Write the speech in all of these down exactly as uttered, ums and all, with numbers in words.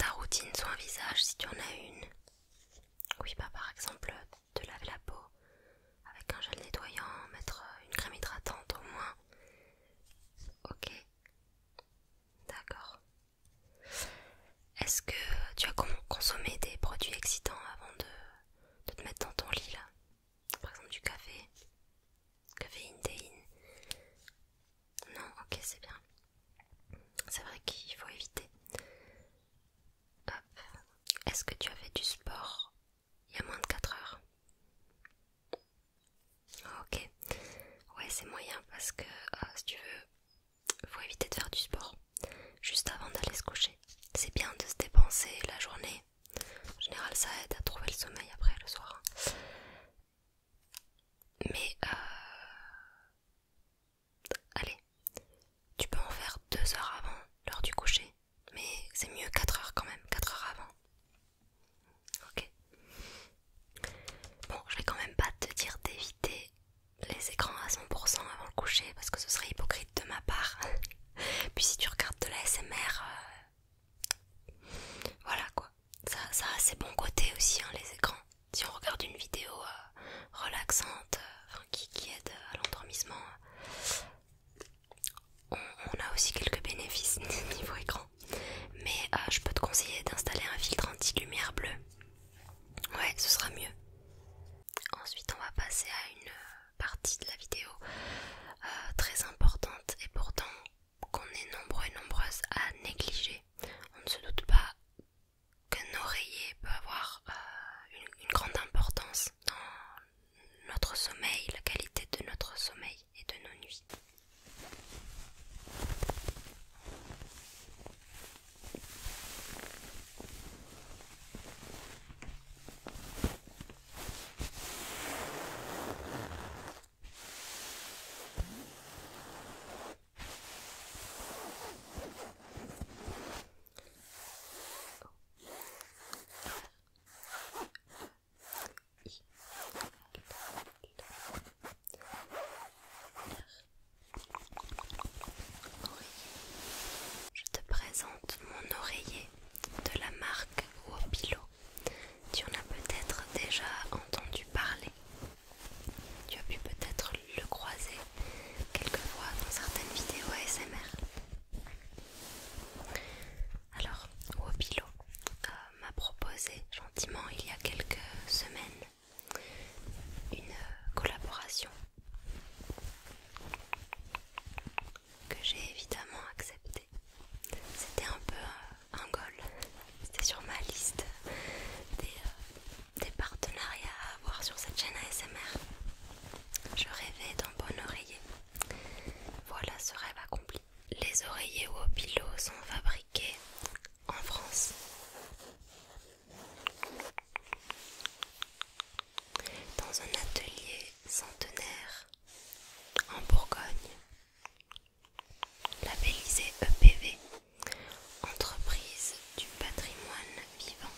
ta routine soin visage si tu en as une. Oui, bah par exemple, te laver la peau avec un gel nettoyant, mettre une crème hydratante au moins. Ok, d'accord. Est-ce que tu as consommé des produits excitants avant de, de te mettre dans ton lit là? Par exemple du café, caféine, théine? Non, ok, c'est bien. C'est vrai qu'il faut éviter. Hop. Est-ce que tu as fait du sport il y a moins de quatre heures? Ok. Ouais, c'est moyen parce que euh, si tu veux, faut éviter de faire du sport juste avant d'aller se coucher. C'est bien de se dépenser la journée. En général, ça aide à trouver le sommeil après le soir. Mais euh... allez, tu peux en faire deux heures avant l'heure du coucher. Mais c'est mieux quatre heures quand même, quatre heures avant. Ok. Bon, je vais quand même pas te dire d'éviter les écrans à cent pour cent avant le coucher parce que ce serait hypocrite de ma part. Puis si tu regardes de l'A S M R, euh, voilà quoi. Ça, ça a ses bons côtés aussi, hein, les écrans. Si on regarde une vidéo euh, relaxante, euh, enfin, qui, qui aide à l'endormissement, euh, on, on a aussi quelques bénéfices niveau écran. Mais euh, je peux te conseiller d'installer un filtre anti-lumière bleue. Ouais, ce sera mieux. Ensuite, on va passer à une partie de la vidéo euh, très importante et pourtant qu'on est nombreux et nombreuses à négliger. On ne se doute pas qu'un oreiller peut avoir euh, une, une grande importance dans notre sommeil, la qualité de notre sommeil et de nos nuits. Je te présente mon oreiller de la marque Wopilo. Tu en as peut-être déjà entendu parler. Tu as pu peut-être le croiser quelquefois dans certaines vidéos A S M R. Alors, Wopilo euh, m'a proposé gentiment il y a quelques semaines une collaboration que j'ai évidemment acceptée. C'était un peu euh, un goal, c'était sur ma liste des, euh, des partenariats à avoir sur cette chaîne A S M R. Je rêvais d'un bon oreiller. Voilà ce rêve accompli. Les oreillers Wopilo sont fabriqués en France. Dans un atelier centenaire en Bourgogne, labellisé E P V, entreprise du patrimoine vivant,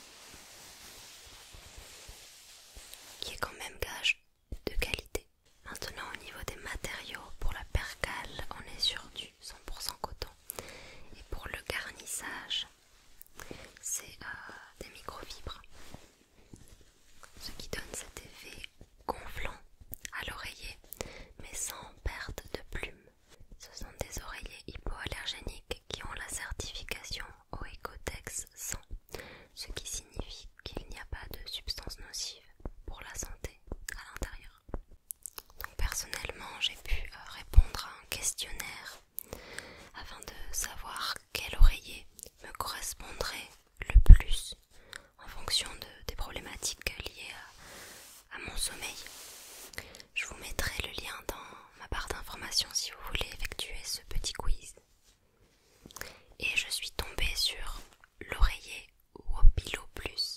qui est quand même gage de qualité. Maintenant, au niveau des matériaux, pour la percale, on est sur du cent pour cent coton. Et pour le garnissage, c'est euh, des microfibres, ce qui donne cet effet gonflant à l'oreiller, mais sans perte de plume. Ce sont des oreillers hypoallergéniques qui ont la certification au Ecotex cent, ce qui signifie qu'il n'y a pas de substances nocives pour la santé à l'intérieur. Donc personnellement, j'ai pu euh, répondre à un questionnaire afin de savoir quel oreiller me correspondrait le plus en fonction de, des problématiques liées à, à mon sommeil. Je vous mettrai le lien dans ma barre d'informations si vous voulez effectuer ce petit quiz. Et je suis tombée sur l'oreiller Wopilo Plus.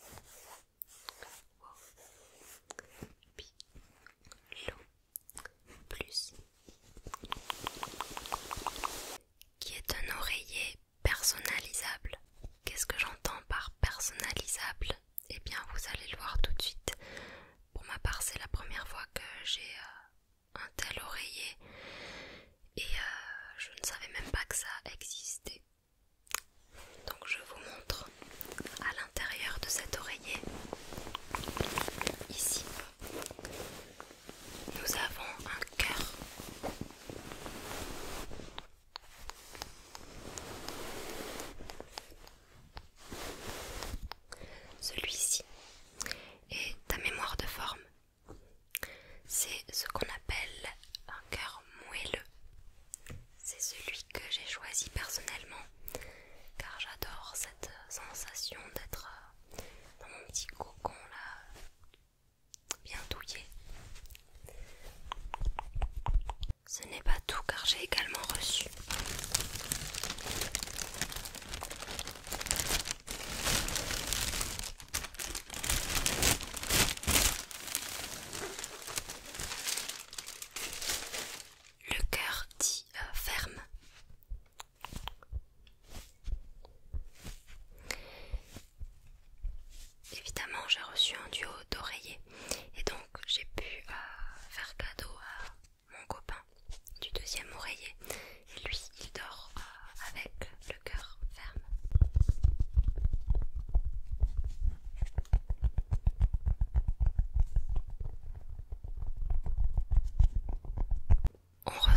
Wopilo Plus, qui est un oreiller personnalisable. Qu'est-ce que j'entends par personnalisable? Eh bien, vous allez le voir tout de suite. Pour ma part, c'est la première fois que j'ai euh, un tel oreiller et euh, je ne savais même pas que ça existait. Donc je vous montre.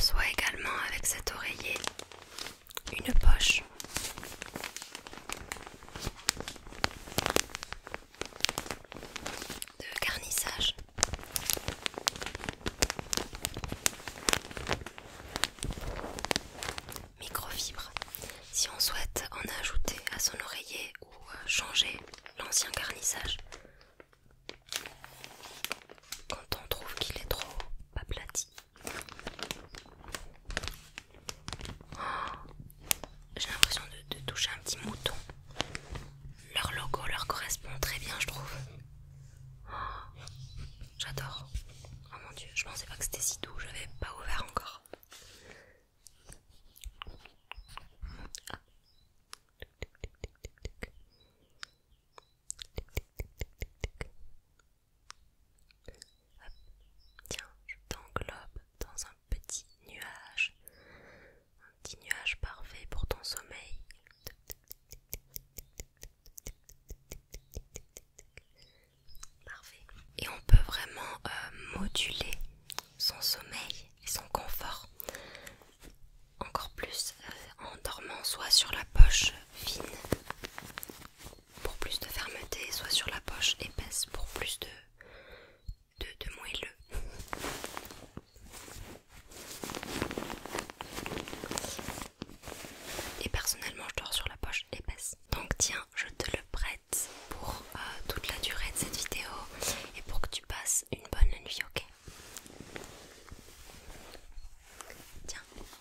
reçois également avec cet oreiller une poche de garnissage. Microfibre. Si on souhaite en ajouter à son oreiller ou changer l'ancien garnissage, quand on trouve qu'il est trop aplati. Oh, j'ai l'impression de, de toucher un petit mouton. Leur logo leur correspond très bien, je trouve. Oh, j'adore. Oh mon dieu, je pensais pas que c'était si doux, j'avais pas ouvert encore. Ah. Tiens, je t'englobe dans un petit nuage. Un petit nuage parfait pour ton sommeil. Parfait. Et on peut vraiment euh, moduler son sommeil et son confort encore plus euh, en dormant soit sur la poche fine pour plus de fermeté, soit sur la poche épaisse pour plus de, de, de moelleux. Et personnellement je dors sur la poche épaisse. Donc tiens, je te le prête pour euh, toute la durée de cette vidéo et pour que tu passes une bonne nuit, ok? Tiens.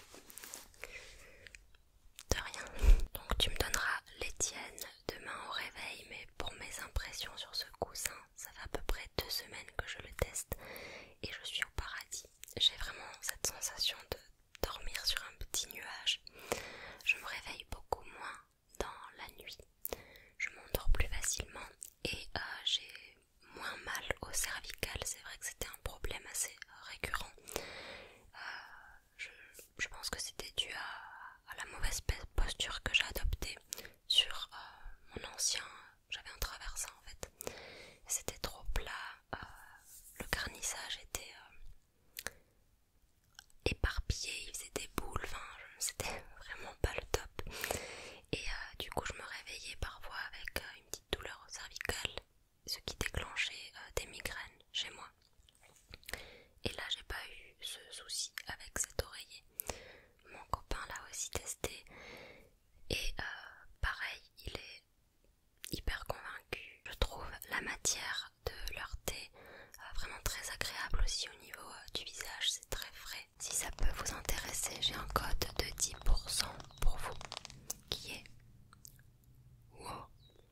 De rien. Donc tu me donneras les tiennes demain au réveil, mais pour mes impressions sur ce coussin, ça fait à peu près deux semaines que je le teste et je suis au paradis. J'ai vraiment cette sensation de dormir sur un petit nuage. Je me réveille beaucoup moins dans la nuit. Je m'endors plus facilement et euh, j'ai moins mal au cervical. C'est vrai que c'était un problème assez récurrent. Euh, je, je pense que c'était dû à, à la mauvaise posture que j'ai adoptée sur euh, mon ancien. J'avais un traversin en fait. C'était trop plat. Euh, le garnissage était euh, éparpillé, il faisait des boules. Enfin, c'était vraiment pas le top. Et euh, du coup, je me réveillais parfois avec euh, une petite douleur cervicale, ce qui déclenchait euh, des migraines chez moi. Et là, j'ai pas eu ce souci avec cet oreiller. Mon copain l'a aussi testé et euh, pareil, il est hyper convaincu. Je trouve la matière de leur thé euh, vraiment très agréable aussi au niveau euh, du visage, c'est très frais. Si ça peut vous intéresser, j'ai un code de dix pour cent pour vous qui est WOPA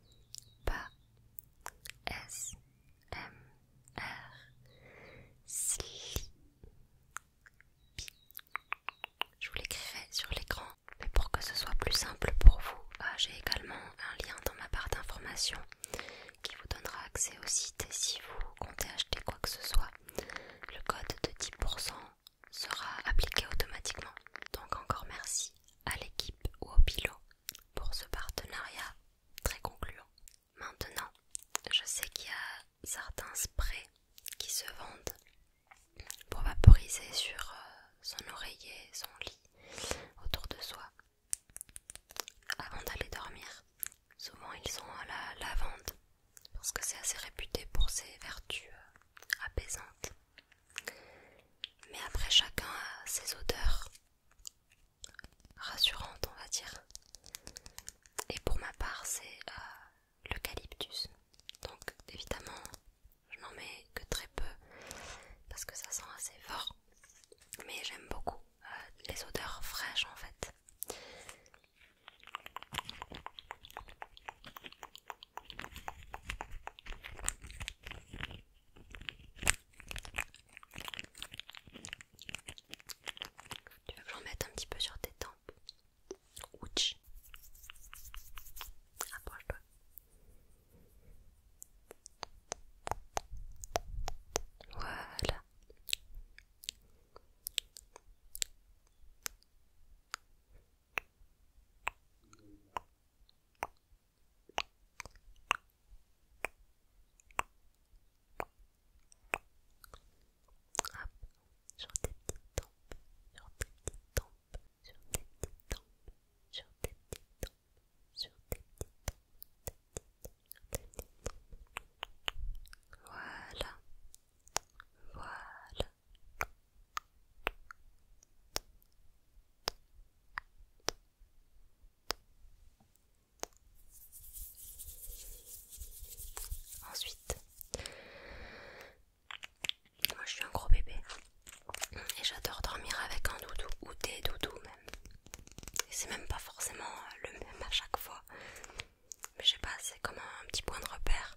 S M R Sleepy. Je vous l'écrirai sur l'écran, mais pour que ce soit plus simple pour vous, euh, j'ai également un lien dans ma barre d'informations qui vous donnera accès au site et si vous comptez acheter quoi que ce soit, le code de dix pour cent sera appliqué automatiquement. Donc encore merci à l'équipe ou au pilote pour ce partenariat très concluant. Maintenant, je sais qu'il y a certains sprays qui se vendent pour vaporiser sur euh, son oreiller, son lit, autour de soi, avant d'aller dormir. Souvent ils sont à la lavande, parce que c'est assez réputé pour ses vertus euh, apaisantes. Mais après, chacun a ses odeurs rassurantes, on va dire. Et pour ma part, c'est euh, l'eucalyptus. Donc évidemment, je n'en mets que très peu, parce que ça sent assez fort. Mais j'aime beaucoup euh, les odeurs fraîches en fait. Tu veux que j'en mette un petit peu sur tes tempes? Ouch. Ah. c'est comme un petit point de repère.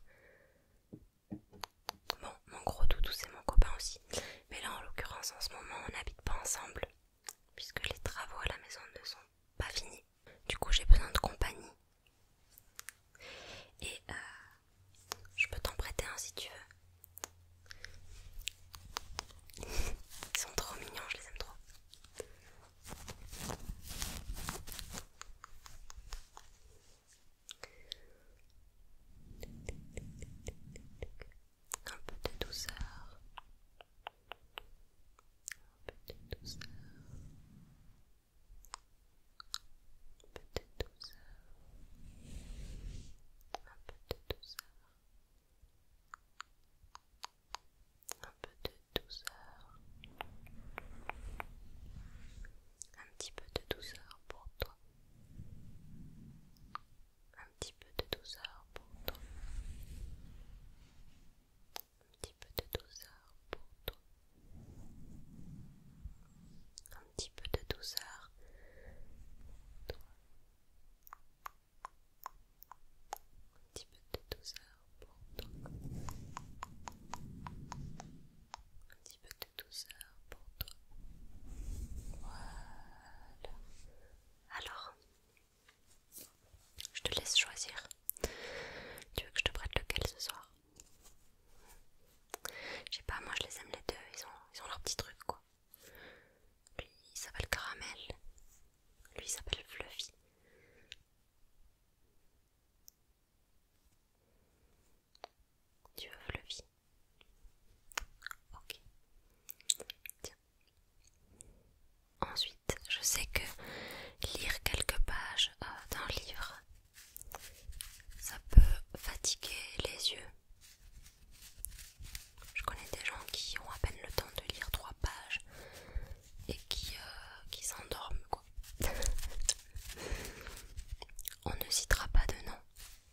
Bon, mon gros doudou c'est mon copain aussi, mais là en l'occurrence en ce moment on n'habite pas ensemble puisque les travaux à la maison ne sont pas finis. Du coup j'ai besoin de compagnie et euh, je peux t'en prêter un si tu veux. Ils sont trop mignons, je les aime trop. Un peu de douceur. Un peu de douceur. Un peu de douceur. Un peu de douceur. Un peu de douceur. Un petit peu de douceur pour toi. Un petit peu de douceur pour toi. Un petit peu de douceur pour toi. Un petit peu de douceur pour toi. Un petit peu de douceur pour toi. Un petit peu de douceur pour toi. Voilà. Alors, je te laisse choisir. Tu veux que je te prête lequel ce soir? Je sais pas, moi je les aime les deux, ils ont, ils ont leur petit truc quoi. Lui il s'appelle Caramel, lui il s'appelle Fluffy. Tu veux Fluffy? Ok. Tiens. Ensuite, je sais que lire quelques pages euh, d'un livre, ça peut fatiguer les yeux. Je connais des gens qui ont à peine le temps de lire trois pages et qui, euh, qui s'endorment quoi. On ne citera pas de nom.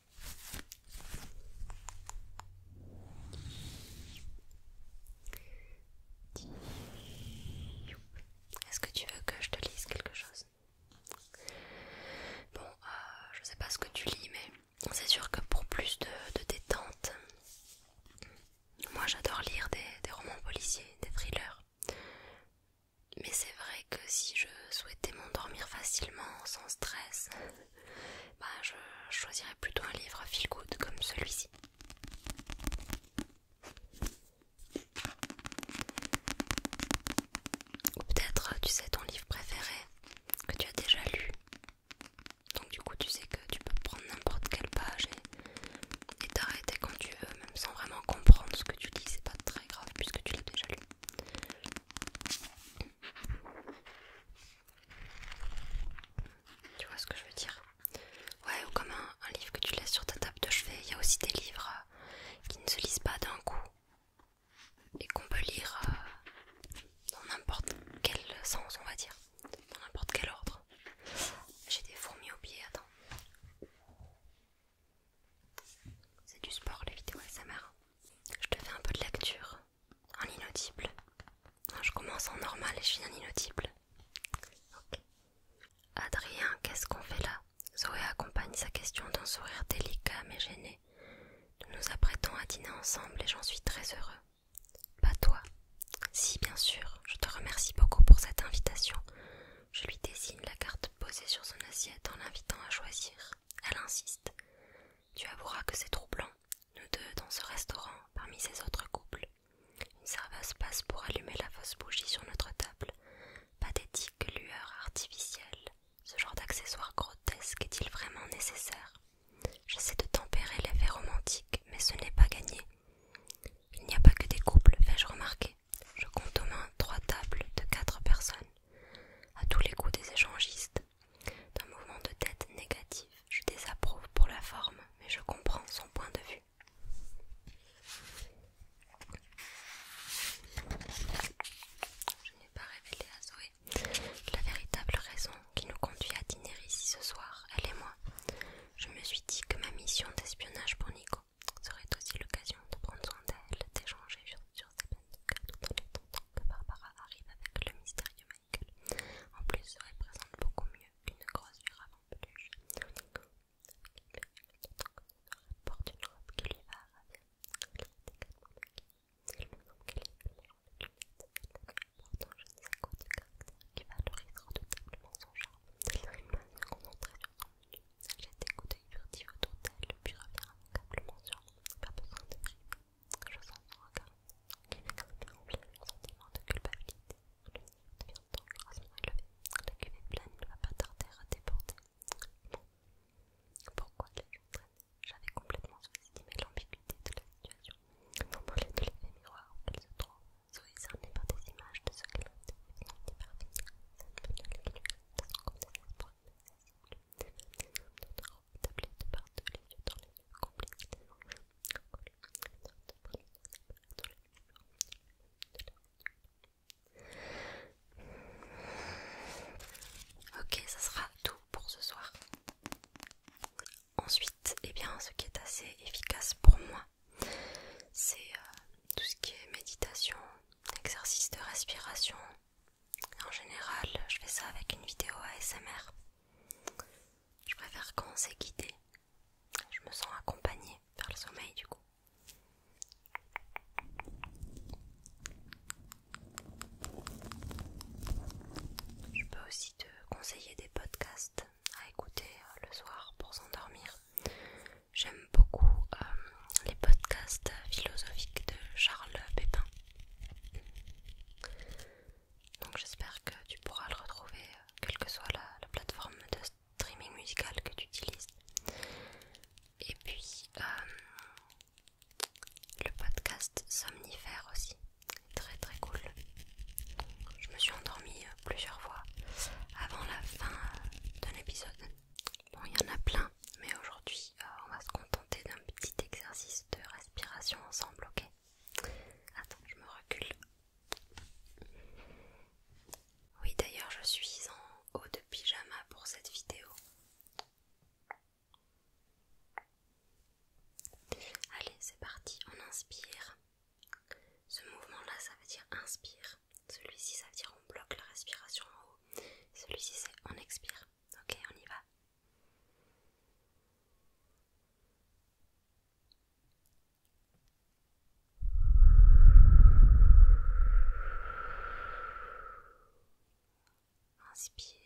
Est-ce que tu veux que je te lise quelque chose? Bon, euh, je sais pas ce que tu lis, mais c'est sûr que pour plus de, de détente, moi j'adore lire des, des romans policiers, des thrillers. Mais c'est vrai que si je souhaitais m'endormir facilement, sans stress, bah je choisirais plutôt un livre feel good comme celui-ci. Ou peut-être, tu sais, ton livre préféré que tu as déjà lu. Donc du coup, tu sais que tu peux prendre n'importe quelle page et, et t'arrêter quand tu veux, même sans vraiment comprendre ce que tu lis. C'est pas très grave puisque tu l'as déjà lu. Tu vois ce que je veux dire? Ouais, ou comme un, un livre que tu laisses sur ta table de chevet. Il y a aussi des livres euh, qui ne se lisent pas d'un coup et qu'on peut lire euh, dans n'importe quel sens, on va dire, dans n'importe quel ordre. J'ai des fourmis aux pieds, attends. C'est du sport les vidéos S M R. Je te fais un peu de lecture en inaudible. Je commence en normal et je finis en inaudible. Ok. Adrien, qu'est-ce qu'on fait là? Zoé accompagne sa question d'un sourire délicat mais gêné. Nous nous apprêtons à dîner ensemble et j'en suis très heureux. Pas toi? Si, bien sûr, je te remercie beaucoup pour cette invitation. Je lui désigne la carte posée sur son assiette en l'invitant à choisir. Elle insiste. Tu avoueras que c'est troublant, nous deux dans ce restaurant, parmi ces autres couples. Une serveuse passe pour allumer la fausse bougie sur notre table. Pathétique lueur artificielle. Ce genre d'accessoire grotesque est-il vraiment nécessaire? J'essaie de tempérer l'effet romantique, mais ce n'est pas gagné. Il n'y a pas que des couples, fais-je remarquer. Je compte au moins trois tables de quatre personnes. À tous les coups des échangistes. D'un mouvement de tête négatif, je désapprouve pour la assez efficace pour moi. C'est euh, tout ce qui est méditation, exercice de respiration. En général, je fais ça avec une vidéo A S M R. Je préfère quand c'est guidé. Je me sens accompagnée vers le sommeil du coup. Je peux aussi te conseiller des podcasts à écouter euh, le soir pour s'endormir. J'aime beaucoup euh, les podcasts philosophiques de Charles Pépin. Donc j'espère que tu pourras le retrouver, euh, quelle que soit la, la plateforme de streaming musical que tu utilises. Et puis euh, le podcast Somnifère aussi, très très cool. Je me suis endormie euh, plusieurs fois avant la fin euh, d'un épisode. Bon, il y en a plein, mais aujourd'hui euh, on va se contenter d'un petit exercice de respiration ensemble, ok? Attends, je me recule. Oui, d'ailleurs, je suis en haut de pyjama pour cette vidéo. Allez, c'est parti, on inspire. Ce mouvement-là, ça veut dire inspire. Celui-ci, ça veut dire on bloque la respiration en haut. Celui-ci, c'est on expire. Ok, on y va. Inspire.